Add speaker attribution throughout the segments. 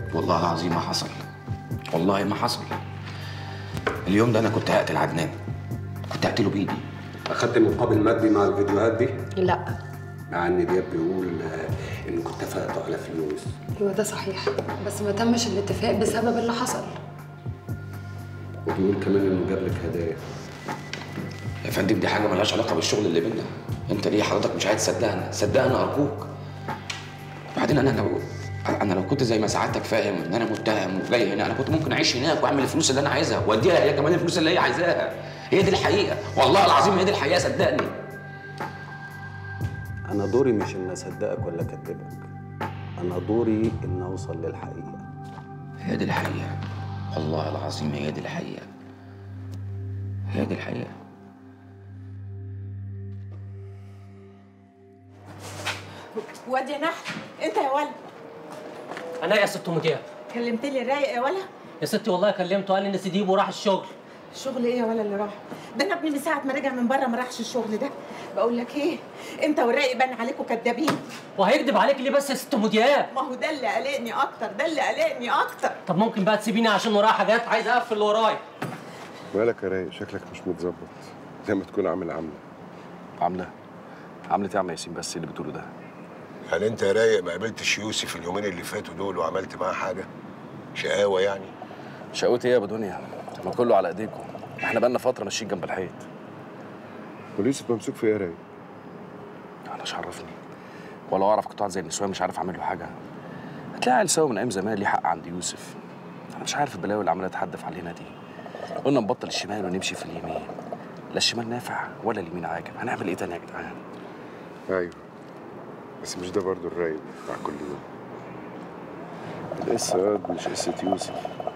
Speaker 1: والله العظيم ما حصل. والله ما حصل. اليوم ده انا كنت هقتل عدنان، كنت هقتله بايدي.
Speaker 2: اخدت مقابل مادي مع الفيديوهات دي؟
Speaker 3: لا.
Speaker 2: مع ان دياب بيقول انكم اتفقتوا على فلوس.
Speaker 3: ايوه ده صحيح، بس ما تمش الاتفاق بسبب اللي حصل.
Speaker 2: وبيقول كمان انه جاب لك هدايا.
Speaker 1: يا فندم دي حاجه ملهاش علاقه بالشغل اللي بينا. انت ليه حضرتك مش عايز تصدقنا؟ صدقنا ارجوك. وبعدين انا لو كنت زي ما سعادتك فاهم ان انا متهم وجاي هنا، انا كنت ممكن اعيش هناك واعمل الفلوس اللي انا عايزها واديها هي كمان الفلوس اللي هي عايزاها. هي دي الحقيقه، والله العظيم هي دي الحقيقه، صدقني.
Speaker 2: انا دوري مش ان اصدقك ولا اكذبك، انا دوري ان اوصل للحقيقه.
Speaker 1: هي دي الحقيقه، والله العظيم هي دي الحقيقه، هي دي الحقيقه.
Speaker 4: واد يا نحل، انت يا ولد.
Speaker 5: انا يا ست ام دياب.
Speaker 4: كلمت لي الرايق يا ولد؟
Speaker 5: يا ستي والله كلمته، قال لي ان سيديبو راح الشغل.
Speaker 4: الشغل ايه يا ولد اللي راح؟ ده انا ابني من ساعه ما رجع من بره ما راحش الشغل ده. بقول لك ايه، انت والرايق بان عليكم كدابين.
Speaker 5: وهيكدب عليك ليه بس يا ست ام دياب؟
Speaker 4: ما هو ده اللي قلقني اكتر، ده اللي قلقني اكتر.
Speaker 5: طب ممكن بقى تسيبيني عشان ورايا حاجات عايز اقفل اللي ورايا.
Speaker 6: مالك يا رايق؟ شكلك مش متظبط، زي ما تكون عامل عامله ايه يا عم ياسين؟ بس اللي بتقوله ده،
Speaker 7: هل انت يا رايق ما قابلتش يوسف اليومين اللي فاتوا دول وعملت معاه حاجه؟ شقاوه يعني؟
Speaker 6: شقوتي ايه يا ابو دنيا؟ ما كله على ايديكم، احنا بقالنا فتره ماشيين جنب الحيط. واليوسف ممسوك في ايه يا رايق؟ انا مش عرفني ولا اعرف، كنت قاعد زي النسوان مش عارف اعمل له حاجه. هتلاقي عيل سوا من ايام زمان ليه حق عند يوسف. انا مش عارف البلاوي اللي عماله تحدف علينا دي. قلنا نبطل الشمال ونمشي في اليمين، لا الشمال نافع ولا اليمين عاجب، هنعمل ايه تاني يا جدعان؟ ايوه بس مش ده برضه الرايق بتاع كل يوم. القصه مش قصه يوسف.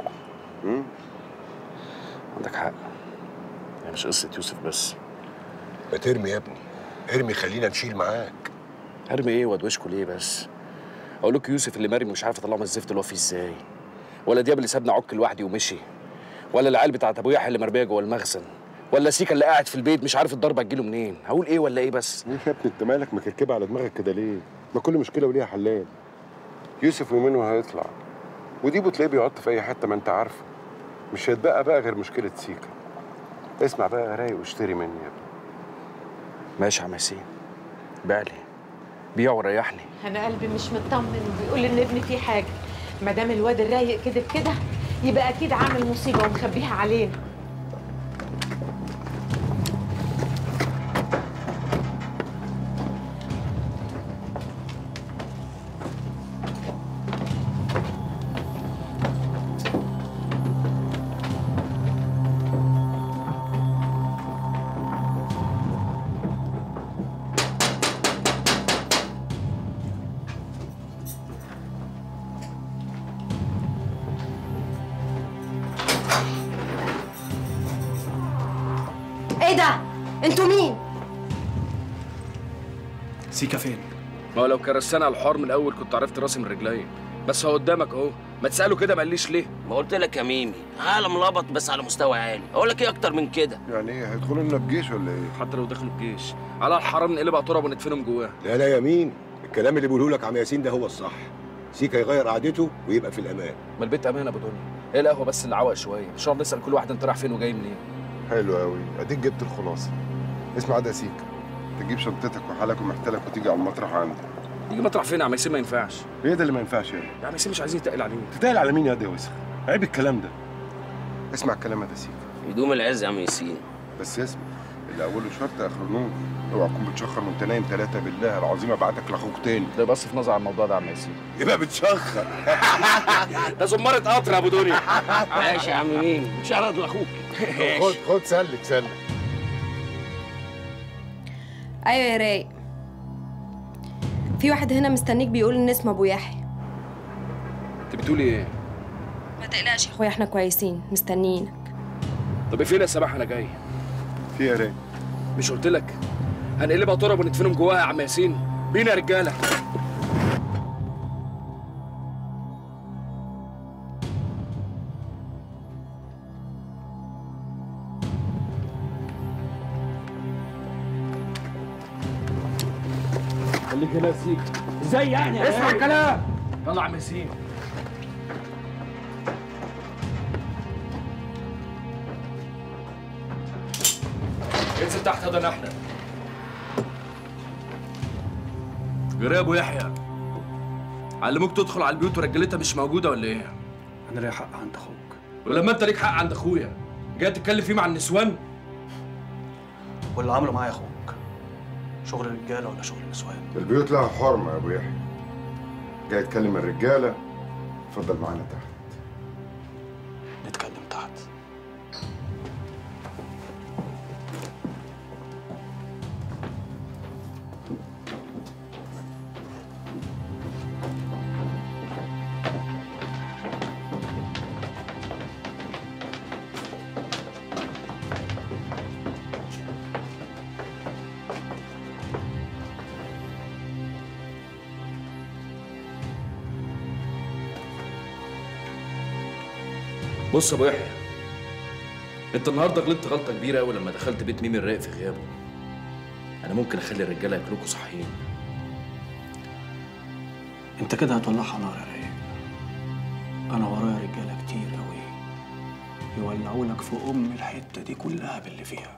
Speaker 6: عندك حق، هي مش قصه يوسف بس.
Speaker 7: ما ترمي يا ابني، ارمي خلينا نشيل معاك.
Speaker 6: ارمي ايه وادوشكوا ليه بس؟ اقول لك يوسف اللي مرمي مش عارف اطلعه من الزفت اللي هو فيه ازاي، ولا دياب اللي سابني عك لوحدي ومشي، ولا العيال بتاعت ابو يحيى اللي مرميه جوه المخزن، ولا سيكا اللي قاعد في البيت مش عارف الضربه تجيله منين. هقول ايه ولا ايه بس؟ ايه يا ابني انت مالك مكركبه على دماغك كده ليه؟ ما كل مشكله وليها حلال. يوسف ومنه هيطلع، ودي بتلاقيه بيقعد في اي حته ما انت عارفه. مش هيتبقى بقى غير مشكله سيكا. اسمع بقى يا رايق واشتري مني يا ابني. ماشي يا عم ياسين، بقى لي بيع وريحني.
Speaker 4: انا قلبي مش مطمن وبيقول ان ابني فيه حاجه. ما دام الواد الرايق كده يبقى اكيد عامل مصيبه ومخبيها علينا.
Speaker 8: ايه ده؟ انتوا مين؟
Speaker 9: سيكا فين؟
Speaker 6: ما هو لو كرستنا على الحوار من الاول كنت عرفت راسي من رجلي، بس هو قدامك اهو. ما تساله كده ما قاليش ليه؟
Speaker 10: ما قلت لك يا ميمي، عالم لبط بس على مستوى عالي. اقول لك ايه اكتر من كده؟
Speaker 6: يعني ايه هيدخلوا لنا بجيش ولا ايه؟ حتى لو دخلوا بجيش على الحرام نقلبها تراب وندفنهم جواه.
Speaker 7: لا لا يا مين، الكلام اللي بيقوله لك عم ياسين ده هو الصح. سيكا يغير قعدته ويبقى في الامان.
Speaker 6: ما البيت امان يا ابو دنيا، ايه القهوه بس اللي عوق شويه، مش هنقعد نسال كل واحد انت رايح فين وجاي منين. حلو قوي، اديك جبت الخلاصه. اسمع ده سيكا، تجيب شنطتك وحالك ومحتلك وتيجي على المطرح عندي. يجي مطرح فين يا عم ياسين؟ ما ينفعش. ايه ده اللي ما ينفعش يعني؟ يا عم ياسين مش عايزين نتقل عليه. تتقل على مين يا ده يا وسخ؟ عيب الكلام ده. اسمع الكلام ده سيكا.
Speaker 10: يدوم العز يا عم ياسين.
Speaker 6: بس اسمع، اللي اوله شرط اخره نور. اوعى تكون بتشخر وانت نايم 3 بالله العظيم ابعتك لاخوك تاني. ده بس في نظر على الموضوع ده يا عم ياسين.
Speaker 7: يبقى بتشخر.
Speaker 6: ده زمارة قطر يا ابو دنيا.
Speaker 10: ماشي يا عم مين، مش هرد لاخوك.
Speaker 6: خد سلك.
Speaker 8: ايوه يا رايق، في واحد هنا مستنيك بيقول ان اسمه ابو يحيى.
Speaker 6: انت بتقولي ايه؟
Speaker 8: ما تقلقش يا اخويا، احنا كويسين مستنيينك.
Speaker 6: طب ايه فين يا سماح؟ انا جاي. في يا رايق؟ مش قلت لك هنقلبها تراب وندفنهم جواها يا عم ياسين؟ بينا يا رجاله.
Speaker 9: خليك هنا يا سيكا. ازاي يعني؟
Speaker 6: اسمع الكلام. يلا يا عم ياسين. تحت ده احنا. جري يا ابو يحيى، علموك تدخل على البيوت ورجالتها مش موجوده ولا ايه؟
Speaker 9: انا ليا حق عند اخوك.
Speaker 6: ولما انت ليك حق عند اخويا جاي تتكلم فيه مع النسوان؟
Speaker 9: واللي عمله معايا اخوك شغل رجاله ولا شغل نسوان؟
Speaker 7: البيوت لها حرمه يا ابو يحيى. جاي تكلم الرجاله؟ اتفضل معانا تحت.
Speaker 9: نتكلم تحت.
Speaker 6: بص يا ابو يحيى، انت النهارده غلطت غلطه كبيره قوي لما دخلت بيت ميمي الرايق في غيابه. انا ممكن اخلي الرجاله ياكلوكوا صحيين.
Speaker 9: انت كده هتولعها نار يا رايق. انا ورايا رجاله كتير قوي يولعوا لك في الحته دي كلها باللي فيها.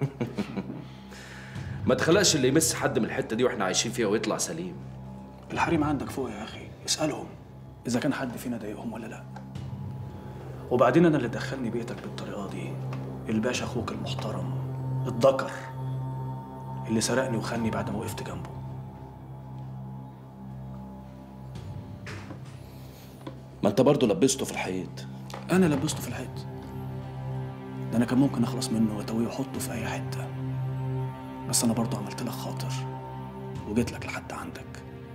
Speaker 6: ما تخلقش اللي يمس حد من الحته دي واحنا عايشين فيها ويطلع سليم.
Speaker 9: الحريم عندك فوق يا اخي، اسالهم اذا كان حد فينا ضايقهم ولا لا. وبعدين انا اللي دخلني بيتك بالطريقه دي الباشا اخوك المحترم الذكر اللي سرقني وخاني بعد ما وقفت جنبه.
Speaker 6: ما انت برضه لبسته في الحيط.
Speaker 9: انا لبسته في الحيط؟ ده انا كان ممكن اخلص منه واتويه واحطه في اي حته، بس انا برضه عملت لك خاطر وجيت لك لحد عندك.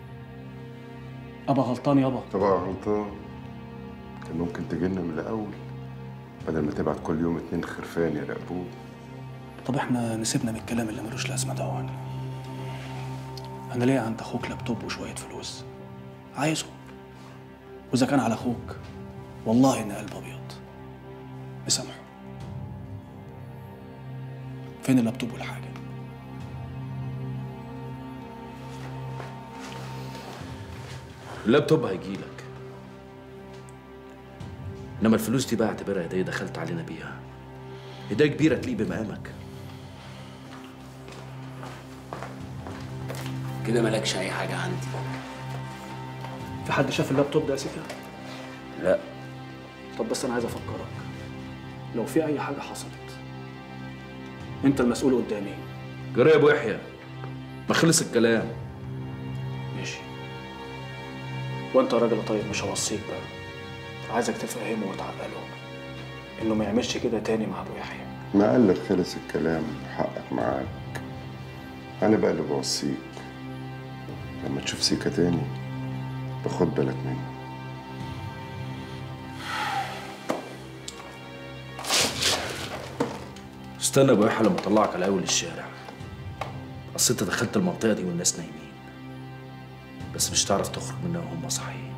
Speaker 9: ابا غلطان يابا.
Speaker 7: طبعا غلطان. كان ممكن تجينا من الاول بدل ما تبعت كل يوم 2 خرفان يراقبوه.
Speaker 9: طب احنا نسيبنا من الكلام اللي ملوش لازمه ده. انا ليا عند اخوك لابتوب وشويه فلوس عايزه، واذا كان على اخوك والله ان قلب ابيض مسامحه. فين اللابتوب والحاجه؟
Speaker 6: اللابتوب هيجيلك، انما الفلوس دي بقى اعتبرها هديه دخلت علينا بيها. هديه كبيره تليق بمقامك.
Speaker 10: كده مالكش اي حاجه عندي.
Speaker 9: في حد شاف اللابتوب ده يا سيكا؟
Speaker 6: لا.
Speaker 9: طب بس انا عايز افكرك، لو في اي حاجه حصلت انت المسؤول قدامي.
Speaker 6: جرى يا ابو يحيى، ما خلص الكلام.
Speaker 9: ماشي. وانت راجل طيب مش هوصيك بقى، عايزك تفهمه وتعقله انه ما يعملش كده تاني مع ابو يحيى.
Speaker 7: ما قال لك خلص الكلام وحقك معاك. انا بقى اللي بوصيك لما تشوف سيكا تاني باخد بالك منه.
Speaker 6: استنى يا ابو يحيى لما اطلعك على اول الشارع. اصل انت دخلت المنطقه دي والناس نايمين، بس مش هتعرف تخرج منها وهم صاحيين.